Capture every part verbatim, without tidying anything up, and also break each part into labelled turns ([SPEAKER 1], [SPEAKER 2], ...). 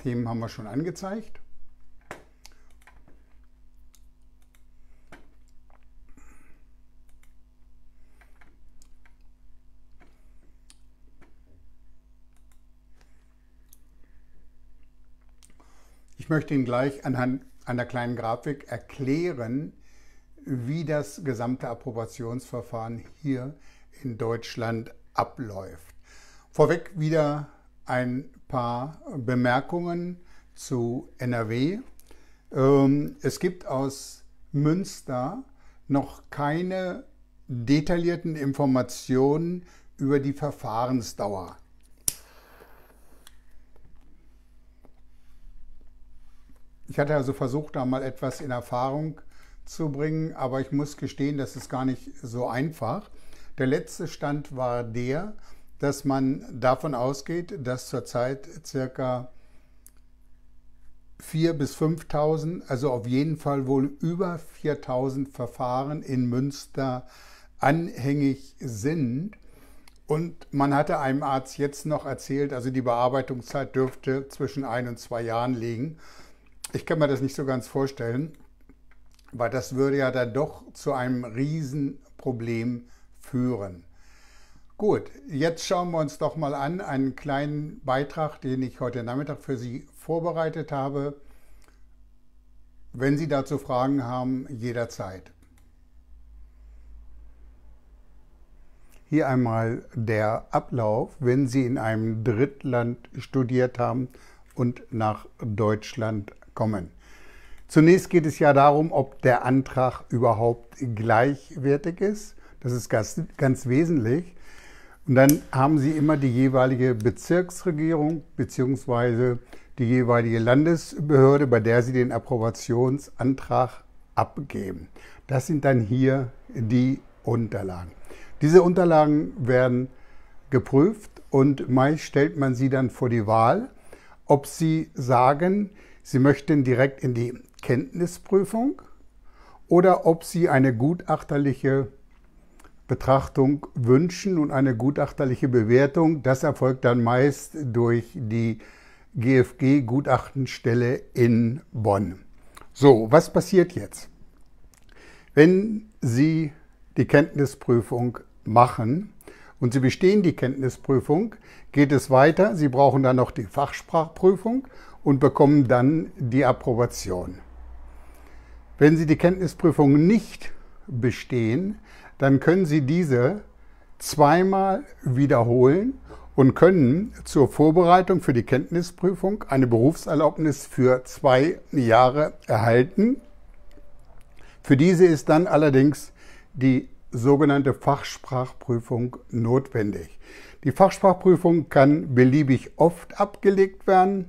[SPEAKER 1] Themen haben wir schon angezeigt. Ich möchte Ihnen gleich anhand einer kleinen Grafik erklären, wie das gesamte Approbationsverfahren hier in Deutschland abläuft. Vorweg wieder ein paar Bemerkungen zu N R W. Es gibt aus Münster noch keine detaillierten Informationen über die Verfahrensdauer. Ich hatte also versucht, da mal etwas in Erfahrung zu bringen, aber ich muss gestehen, das ist gar nicht so einfach. Der letzte Stand war der, dass man davon ausgeht, dass zurzeit circa viertausend bis fünftausend, also auf jeden Fall wohl über viertausend Verfahren in Münster anhängig sind. Und man hatte einem Arzt jetzt noch erzählt, also die Bearbeitungszeit dürfte zwischen ein und zwei Jahren liegen. Ich kann mir das nicht so ganz vorstellen, weil das würde ja dann doch zu einem Riesenproblem führen. Gut, jetzt schauen wir uns doch mal an einen kleinen Beitrag, den ich heute Nachmittag für Sie vorbereitet habe. Wenn Sie dazu Fragen haben, jederzeit. Hier einmal der Ablauf, wenn Sie in einem Drittland studiert haben und nach Deutschland kommen. Zunächst geht es ja darum, ob der Antrag überhaupt gleichwertig ist. Das ist ganz, ganz wesentlich. Und dann haben Sie immer die jeweilige Bezirksregierung bzw. die jeweilige Landesbehörde, bei der Sie den Approbationsantrag abgeben. Das sind dann hier die Unterlagen. Diese Unterlagen werden geprüft und meist stellt man sie dann vor die Wahl, ob Sie sagen, Sie möchten direkt in die Kenntnisprüfung oder ob Sie eine gutachterliche Betrachtung wünschen und eine gutachterliche Bewertung. Das erfolgt dann meist durch die G F G-Gutachtenstelle in Bonn. So, was passiert jetzt? Wenn Sie die Kenntnisprüfung machen und Sie bestehen die Kenntnisprüfung, geht es weiter. Sie brauchen dann noch die Fachsprachprüfung und bekommen dann die Approbation. Wenn Sie die Kenntnisprüfung nicht bestehen, dann können Sie diese zweimal wiederholen und können zur Vorbereitung für die Kenntnisprüfung eine Berufserlaubnis für zwei Jahre erhalten. Für diese ist dann allerdings die sogenannte Fachsprachprüfung notwendig. Die Fachsprachprüfung kann beliebig oft abgelegt werden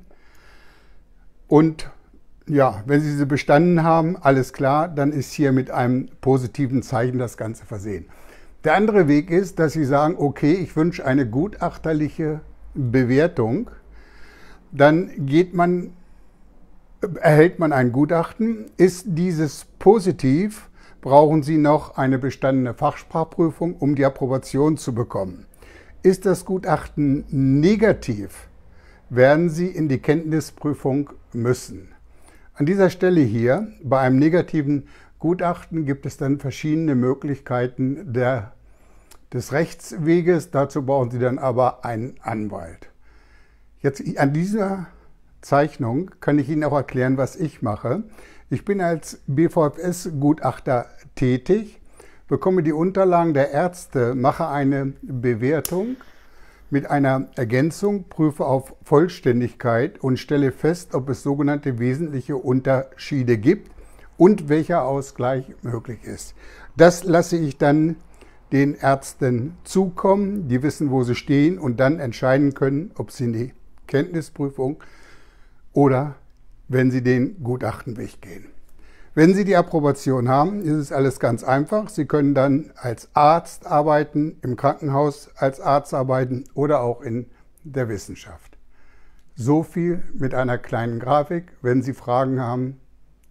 [SPEAKER 1] und ja, wenn Sie sie bestanden haben, alles klar, dann ist hier mit einem positiven Zeichen das Ganze versehen. Der andere Weg ist, dass Sie sagen, okay, ich wünsche eine gutachterliche Bewertung. Dann geht man, erhält man ein Gutachten. Ist dieses positiv, brauchen Sie noch eine bestandene Fachsprachprüfung, um die Approbation zu bekommen. Ist das Gutachten negativ, werden Sie in die Kenntnisprüfung müssen. An dieser Stelle hier, bei einem negativen Gutachten, gibt es dann verschiedene Möglichkeiten der, des Rechtsweges. Dazu brauchen Sie dann aber einen Anwalt. Jetzt an dieser Zeichnung kann ich Ihnen auch erklären, was ich mache. Ich bin als B V F S-Gutachter tätig, bekomme die Unterlagen der Ärzte, mache eine Bewertung mit einer Ergänzung, prüfe auf Vollständigkeit und stelle fest, ob es sogenannte wesentliche Unterschiede gibt und welcher Ausgleich möglich ist. Das lasse ich dann den Ärzten zukommen, die wissen, wo sie stehen und dann entscheiden können, ob sie in die Kenntnisprüfung oder wenn sie den Gutachtenweg gehen. Wenn Sie die Approbation haben, ist es alles ganz einfach. Sie können dann als Arzt arbeiten, im Krankenhaus als Arzt arbeiten oder auch in der Wissenschaft. So viel mit einer kleinen Grafik. Wenn Sie Fragen haben,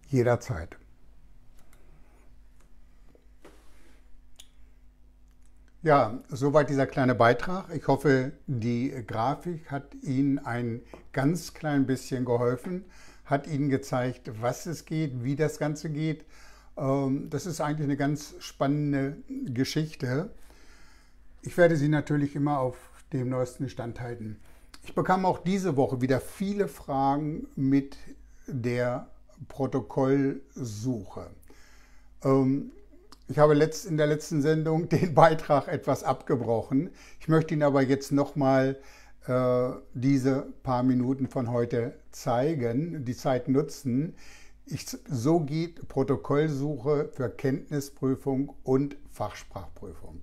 [SPEAKER 1] jederzeit. Ja, soweit dieser kleine Beitrag. Ich hoffe, die Grafik hat Ihnen ein ganz klein bisschen geholfen, hat Ihnen gezeigt, was es geht, wie das Ganze geht. Ähm, Das ist eigentlich eine ganz spannende Geschichte. Ich werde Sie natürlich immer auf dem neuesten Stand halten. Ich bekam auch diese Woche wieder viele Fragen mit der Protokollsuche. Ähm, Ich habe letzt, in der letzten Sendung den Beitrag etwas abgebrochen. Ich möchte Ihnen aber jetzt nochmal äh, diese paar Minuten von heute zeigen, die Zeit nutzen. Ich, so geht Protokollsuche für Kenntnisprüfung und Fachsprachprüfung.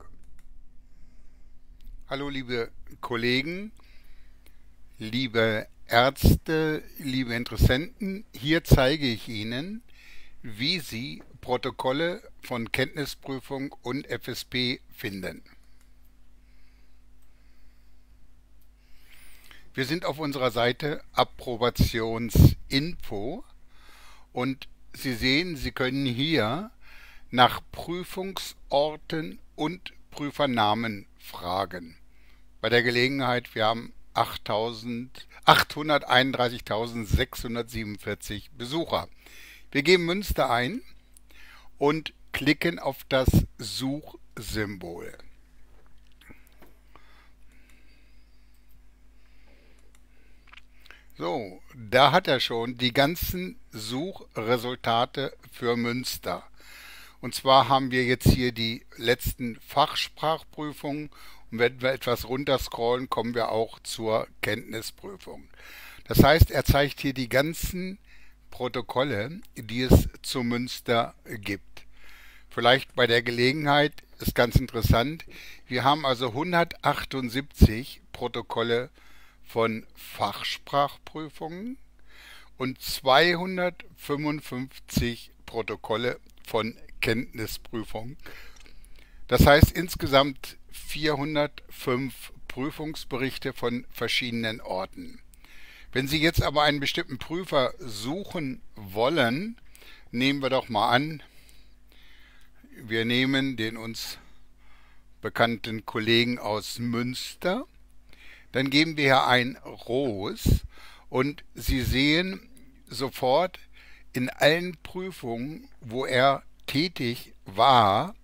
[SPEAKER 2] Hallo liebe Kollegen, liebe Ärzte, liebe Interessenten, hier zeige ich Ihnen, wie Sie Protokolle von Kenntnisprüfung und F S P finden. Wir sind auf unserer Seite Approbationsinfo und Sie sehen, Sie können hier nach Prüfungsorten und Prüfernamen fragen. Bei der Gelegenheit, wir haben achthunderteinunddreißigtausendsechshundertsiebenundvierzig Besucher. Wir geben Münster ein und klicken auf das Suchsymbol. So, da hat er schon die ganzen Suchresultate für Münster. Und zwar haben wir jetzt hier die letzten Fachsprachprüfungen und wenn wir etwas runterscrollen, kommen wir auch zur Kenntnisprüfung. Das heißt, er zeigt hier die ganzen Protokolle, die es zu Münster gibt. Vielleicht bei der Gelegenheit ist ganz interessant, wir haben also hundertachtundsiebzig Protokolle von Fachsprachprüfungen und zweihundertfünfundfünfzig Protokolle von Kenntnisprüfung. Das heißt insgesamt vierhundertfünf Prüfungsberichte von verschiedenen Orten. Wenn Sie jetzt aber einen bestimmten Prüfer suchen wollen, nehmen wir doch mal an, wir nehmen den uns bekannten Kollegen aus Münster, dann geben wir hier ein Roos und Sie sehen sofort in allen Prüfungen, wo er tätig war,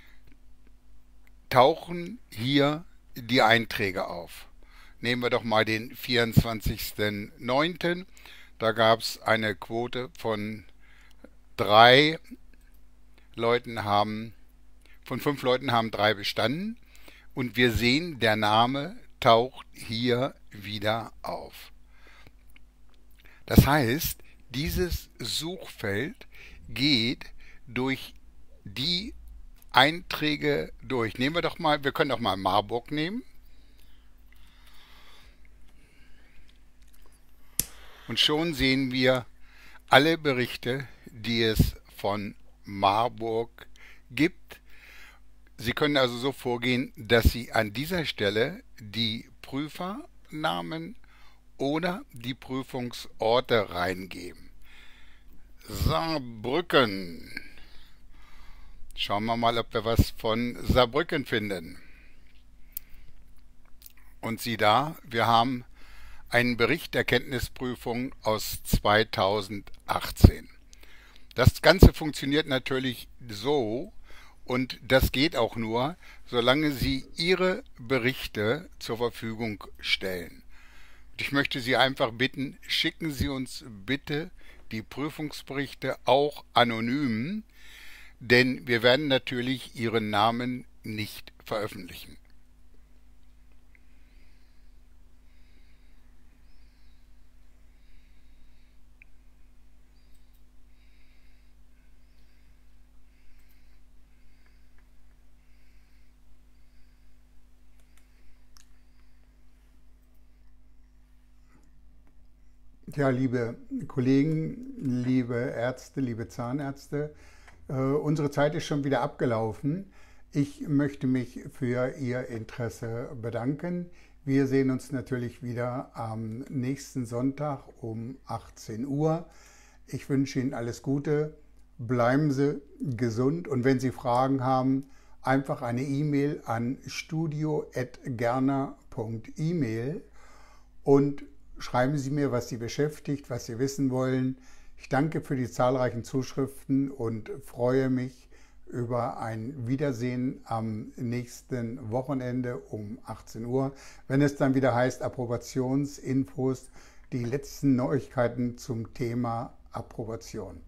[SPEAKER 2] tauchen hier die Einträge auf. Nehmen wir doch mal den vierundzwanzigsten neunten Da gab es eine Quote von drei Leuten haben, von fünf Leuten haben drei bestanden. Und wir sehen, der Name taucht hier wieder auf. Das heißt, dieses Suchfeld geht durch die Einträge durch. Nehmen wir doch mal, wir können doch mal Marburg nehmen. Und schon sehen wir alle Berichte, die es von Marburg gibt. Sie können also so vorgehen, dass Sie an dieser Stelle die Prüfernamen oder die Prüfungsorte reingeben. Saarbrücken. Schauen wir mal, ob wir was von Saarbrücken finden. Und sieh da, wir haben einen Bericht der Kenntnisprüfung aus zweitausendachtzehn. Das Ganze funktioniert natürlich so, und das geht auch nur, solange Sie Ihre Berichte zur Verfügung stellen. Und ich möchte Sie einfach bitten, schicken Sie uns bitte die Prüfungsberichte auch anonym, denn wir werden natürlich Ihren Namen nicht veröffentlichen.
[SPEAKER 1] Ja, liebe Kollegen, liebe Ärzte, liebe Zahnärzte, äh, unsere Zeit ist schon wieder abgelaufen. Ich möchte mich für Ihr Interesse bedanken. Wir sehen uns natürlich wieder am nächsten Sonntag um achtzehn Uhr. Ich wünsche Ihnen alles Gute, bleiben Sie gesund und wenn Sie Fragen haben, einfach eine E-Mail an studio at gerner punkt email und schreiben Sie mir, was Sie beschäftigt, was Sie wissen wollen. Ich danke für die zahlreichen Zuschriften und freue mich über ein Wiedersehen am nächsten Wochenende um achtzehn Uhr, wenn es dann wieder heißt Approbationsinfos, die letzten Neuigkeiten zum Thema Approbation.